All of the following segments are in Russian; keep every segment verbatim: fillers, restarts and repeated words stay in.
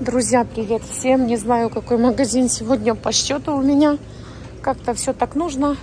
Друзья, привет всем. Не знаю, какой магазин сегодня по счету у меня. Как-то все так нужно.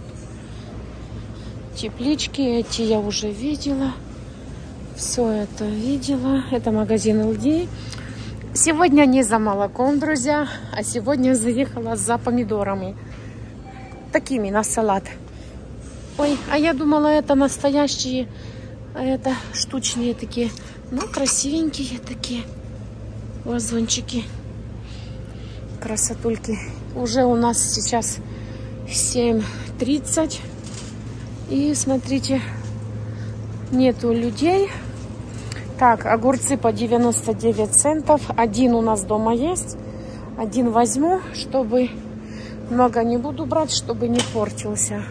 Теплички эти я уже видела. Все это видела. Это магазин эл ди. Сегодня не за молоком, друзья, а сегодня заехала за помидорами. Такими на салат. Ой, а я думала, это настоящие, а это штучные такие. Ну, красивенькие такие. Вазончики. Красотульки. Уже у нас сейчас семь тридцать. И смотрите, нету людей. Так, огурцы по девяносто девять центов. Один у нас дома есть. Один возьму, чтобы... Много не буду брать, чтобы не портился.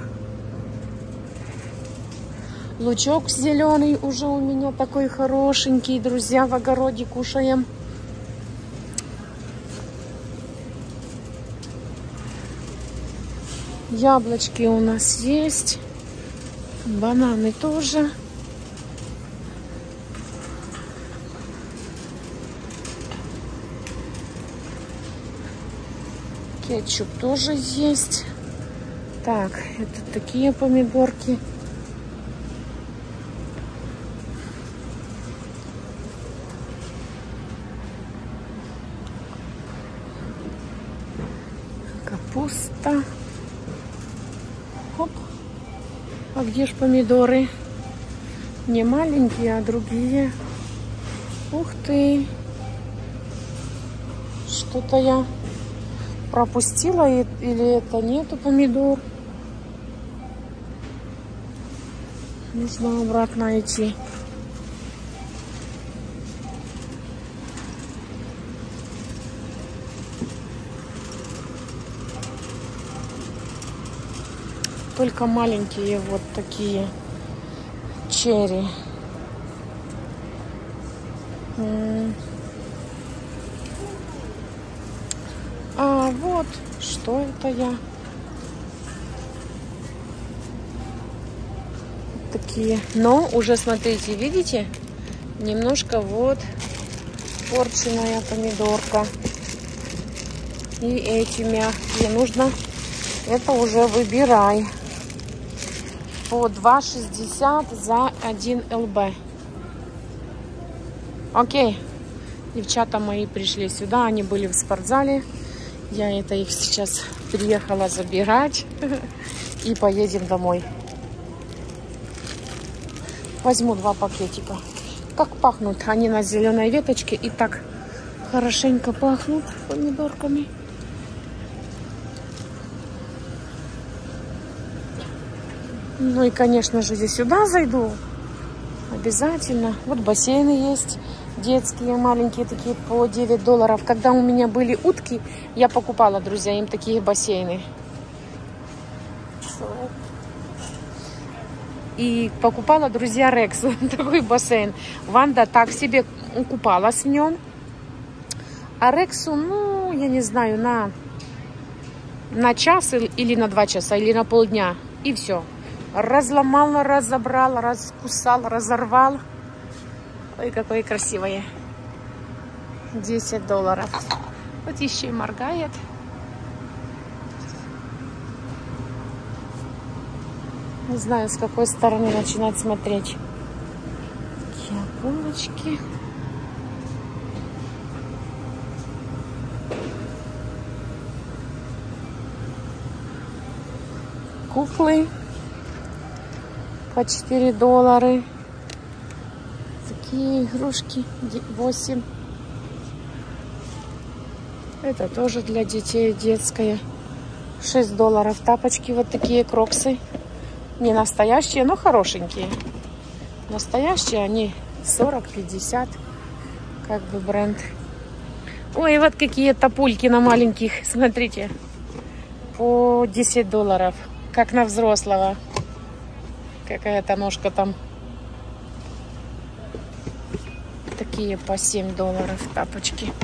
Лучок зеленый уже у меня такой хорошенький. Друзья, в огороде кушаем. Яблочки у нас есть. Бананы тоже. Кетчуп тоже есть. Так, это такие помидорки. Капуста. Оп. А где ж помидоры? Не маленькие, а другие. Ух ты. Что-то я пропустила, или это нету помидор. Нужно обратно идти. Только маленькие вот такие черри. А вот, что это я? Такие. Но уже, смотрите, видите? Немножко вот порченная помидорка. И эти мягкие. Нужно это уже выбирай. По два шестьдесят за один эл бэ. Окей. Девчата мои пришли сюда. Они были в спортзале. Я это их сейчас приехала забирать. И поедем домой. Возьму два пакетика. Как пахнут они на зеленой веточке. И так хорошенько пахнут помидорками. Ну и, конечно же, здесь сюда зайду. Обязательно. Вот бассейны есть. Детские, маленькие такие, по девять долларов. Когда у меня были утки, я покупала, друзья, им такие бассейны. И покупала, друзья, Рексу такой бассейн. Ванда так себе купалась в нем. А Рексу, ну, я не знаю, на, на час или на два часа, или на полдня. И все. Разломала, разобрала, раскусал, разорвал. Ой, какое красивое. десять долларов. Вот еще и моргает. Не знаю, с какой стороны начинать смотреть. Такие булочки. Куклы. По четыре доллара. Такие игрушки восемь. Это тоже для детей детская. шесть долларов. Тапочки вот такие кроксы. Не настоящие, но хорошенькие. Настоящие они сорок-пятьдесят. Как бы бренд. Ой, вот какие топульки на маленьких. Смотрите. По десять долларов. Как на взрослого. Какая-то ножка там. Такие по семь долларов тапочки.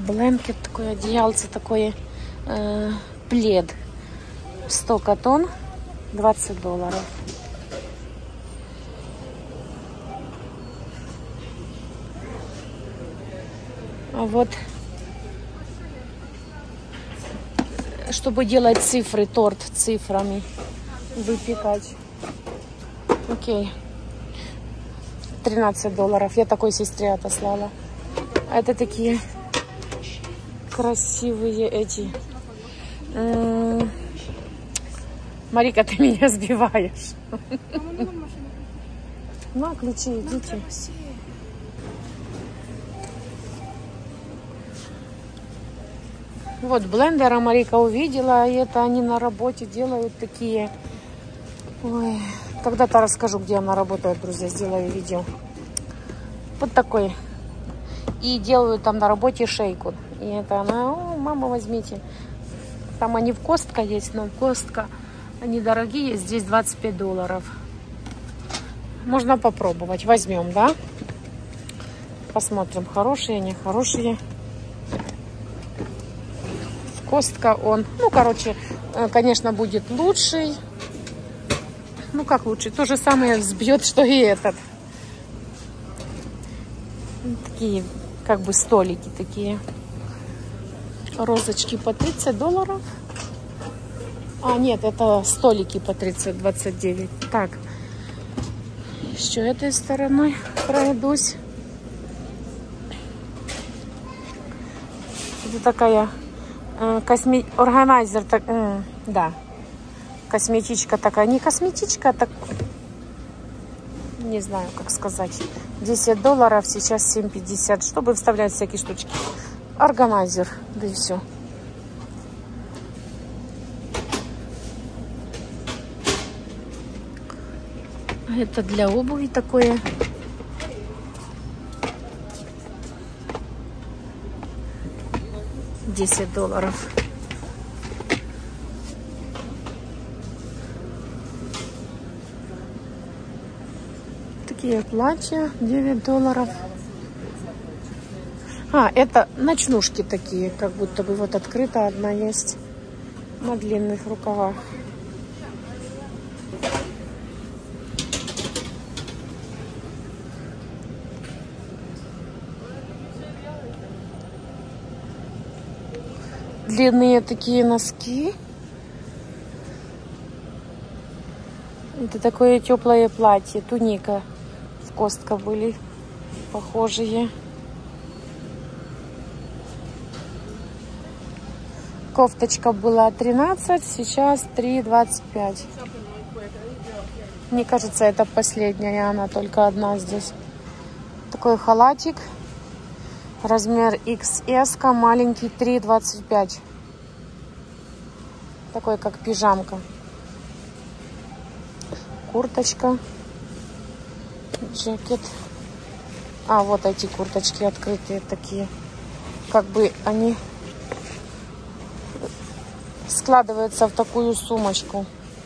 Бленкет, такое одеялце, такое э, плед. сто катон, двадцать долларов. А вот, чтобы делать цифры, торт цифрами, выпекать. Окей. тринадцать долларов. Я такой сестре отослала. А это такие красивые эти. М-м- Марика, ты меня сбиваешь. На, ключи, идите. Вот блендера Марика увидела, и это они на работе делают такие. Ой, когда-то расскажу, где она работает, друзья, сделаю видео. Вот такой. И делают там на работе шейку. И это она, о, мама, возьмите. Там они в Костка есть, но в Костка они дорогие, здесь двадцать пять долларов. Можно попробовать, возьмем, да? Посмотрим, хорошие, нехорошие. Костка он, ну, короче, конечно, будет лучший. Ну, как лучше? То же самое взбьет, что и этот. Такие, как бы, столики такие. Розочки по тридцать долларов. А, нет, это столики по тридцать, двадцать девять. Так. Еще этой стороной пройдусь. Это такая э, косме... органайзер. Так, э, да. Косметичка такая. Не косметичка, а так... Не знаю, как сказать. десять долларов, сейчас семь пятьдесят. Чтобы вставлять всякие штучки. Органайзер. Да и все. Это для обуви такое. десять долларов. Такие платья, девять долларов. А, это ночнушки такие, как будто бы вот открыта одна есть на длинных рукавах. Длинные такие носки. Это такое теплое платье, туника. В Костка были похожие. Кофточка была тринадцать, сейчас три двадцать пять. Мне кажется, это последняя, она только одна здесь. Такой халатик. Размер икс эс, маленький, три двадцать пять. Такой, как пижамка. Курточка. Джекет. А, вот эти курточки открытые такие. Как бы они складываются в такую сумочку.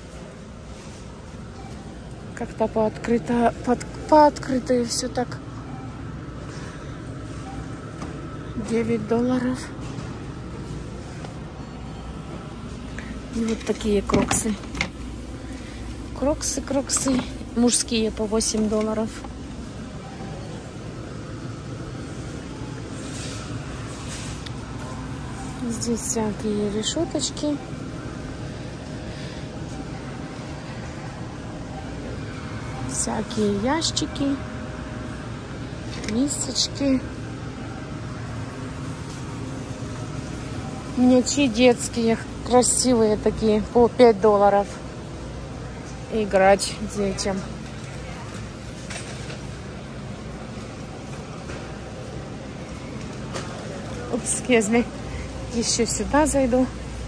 Как-то пооткрыто, под, пооткрытое все так. девять долларов. И вот такие кроксы. Кроксы, кроксы. Мужские по восемь долларов. Здесь всякие решеточки. Всякие ящики. Мисочки. Мячи детские, красивые такие, по пять долларов. Играть детям. Excuse me. Еще сюда зайду.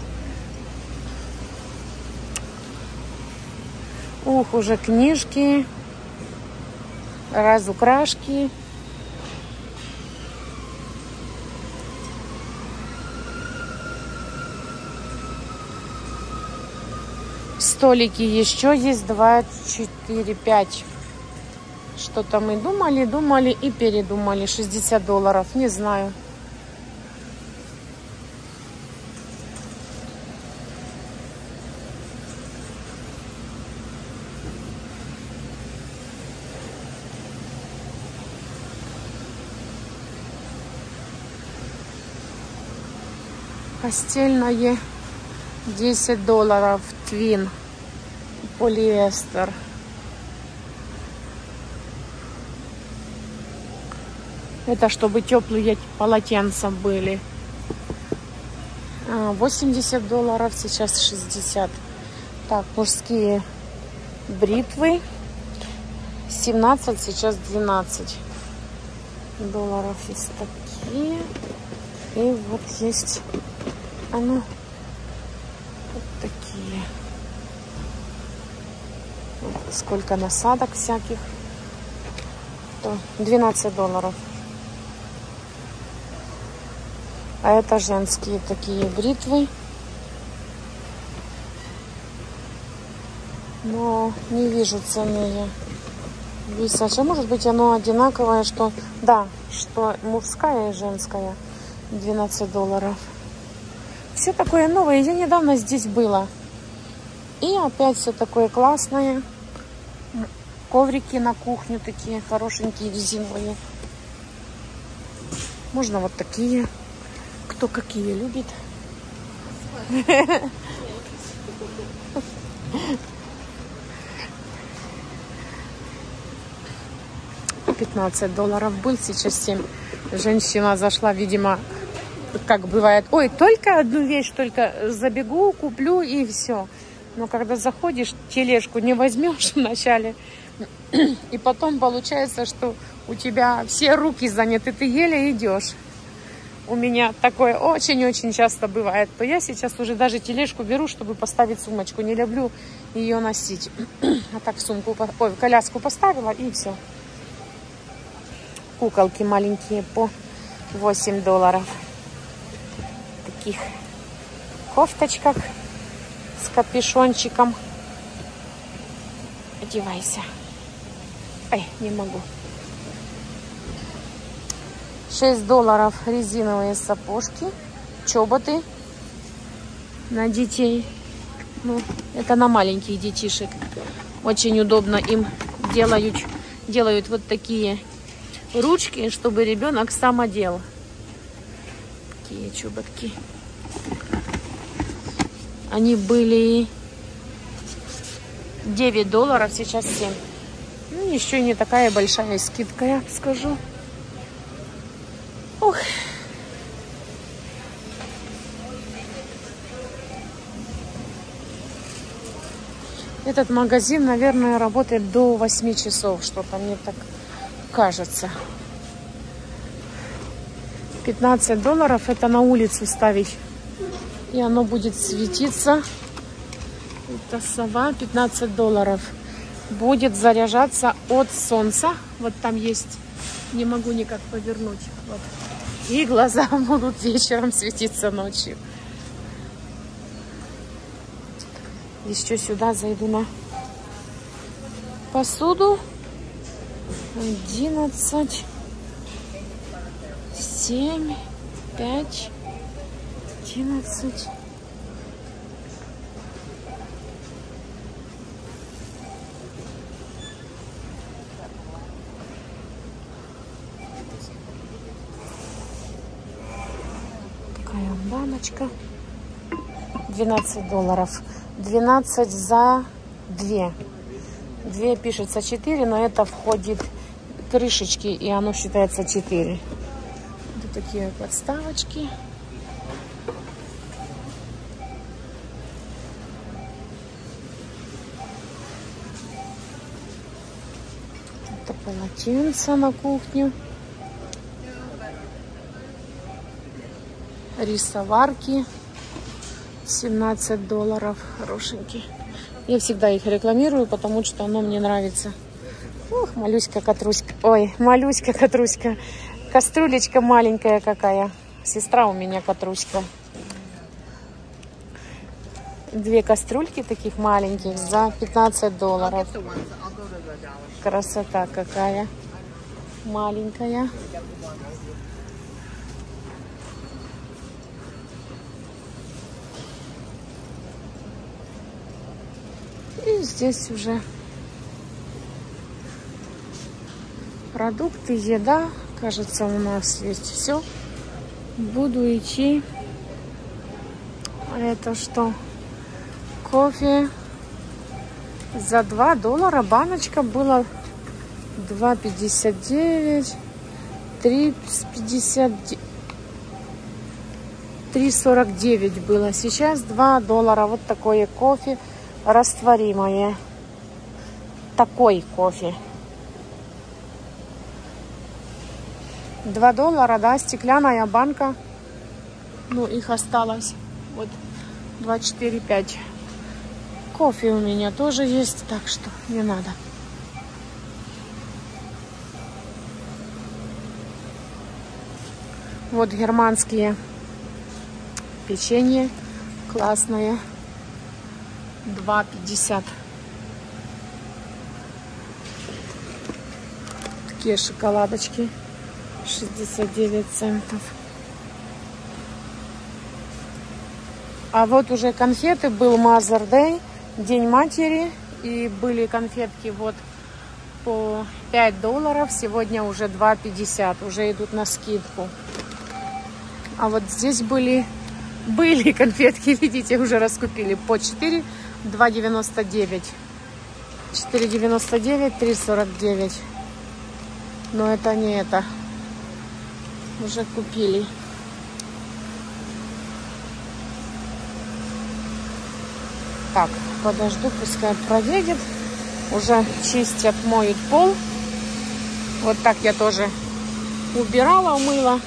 Ух, уже книжки, разукрашки. Столики еще есть, два, четыре, пять. Что-то мы думали, думали и передумали. шестьдесят долларов, не знаю. Постельное десять долларов. Твин. Полиэстер. Это чтобы теплые полотенца были. восемьдесят долларов, сейчас шестьдесят. Так, мужские бритвы. семнадцать, сейчас двенадцать долларов. Есть такие. И вот есть, а ну, вот такие. Вот сколько насадок всяких. двенадцать долларов. А это женские такие бритвы. Но не вижу цены. Висячее. Может быть, оно одинаковое, что... Да, что мужская и женская. двенадцать долларов. Все такое новое. Я недавно здесь была. И опять все такое классное. Коврики на кухню такие хорошенькие, резиновые. Можно вот такие. Кто какие любит. пятнадцать долларов был, сейчас семь. Женщина зашла, видимо, как бывает. Ой, только одну вещь, только забегу, куплю и все. Но когда заходишь, тележку не возьмешь вначале. И потом получается, что у тебя все руки заняты, ты еле идешь. У меня такое очень-очень часто бывает. То я сейчас уже даже тележку беру, чтобы поставить сумочку. Не люблю ее носить. А так в сумку, ой, в коляску поставила и все. Куколки маленькие по восемь долларов. В таких кофточках с капюшончиком. Одевайся. Ай, не могу. шесть долларов резиновые сапожки, чоботы на детей. Ну, это на маленьких детишек. Очень удобно им делают, делают вот такие ручки, чтобы ребенок сам одел. Такие чоботки. Они были девять долларов, сейчас семь. Ну, еще не такая большая скидка, я скажу. Ух. Этот магазин, наверное, работает до восьми часов. Что-то мне так кажется. пятнадцать долларов это на улицу ставить. И оно будет светиться. Это сова. пятнадцать долларов. Будет заряжаться от солнца. Вот там есть. Не могу никак повернуть. Вот. И глаза будут вечером светиться ночью. Еще сюда зайду на посуду. одиннадцать, семь, пять, одиннадцать. Такая баночка. двенадцать долларов. двенадцать за две. Две пишется четыре, но это входит крышечки, и оно считается четыре. Вот такие подставочки. Это полотенце на кухню. Рисоварки. семнадцать долларов. Хорошенькие. Я всегда их рекламирую, потому что оно мне нравится. Ух, малюська Катруська. Ой, малюська Катруська. Кастрюлечка маленькая какая. Сестра у меня Катруська. Две кастрюльки таких маленьких за пятнадцать долларов. Красота какая. Маленькая. И здесь уже продукты, еда. Кажется, у нас есть все. Буду идти А это что? Кофе за два доллара. Баночка была два пятьдесят девять, три пятьдесят девять. три сорок девять было. Сейчас два доллара. Вот такое кофе растворимое. Такой кофе. два доллара, да, стеклянная банка. Ну, их осталось. Вот два, четыре, пять. Кофе у меня тоже есть, так что не надо. Вот германские печенье. Классное. два пятьдесят. Такие шоколадочки. шестьдесят девять центов. А вот уже конфеты. Был Mother's Day, День матери. И были конфетки вот по пять долларов. Сегодня уже два пятьдесят. Уже идут на скидку. А вот здесь были, были конфетки. Видите, уже раскупили. По четыре, два девяносто девять. четыре девяносто девять, три сорок девять. Но это не это. Уже купили. Так, подожду, пускай проедет. Уже чистят, моют пол. Вот так я тоже убирала, умыла.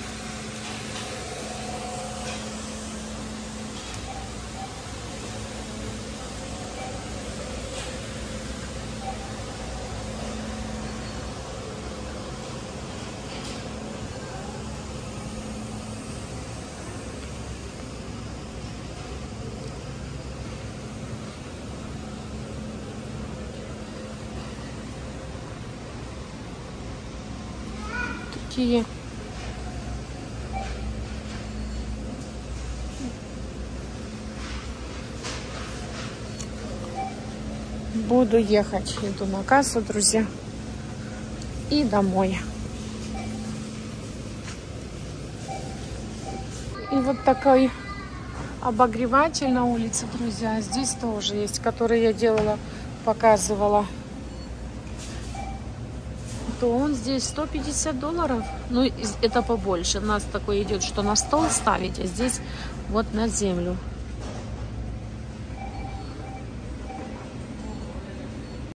Такие. Буду ехать. Иду на кассу, друзья. И домой. И вот такой обогреватель на улице, друзья. Здесь тоже есть, который я делала, показывала. То он здесь сто пятьдесят долларов. Ну, это побольше. У нас такой идет, что на стол ставить, а здесь вот на землю.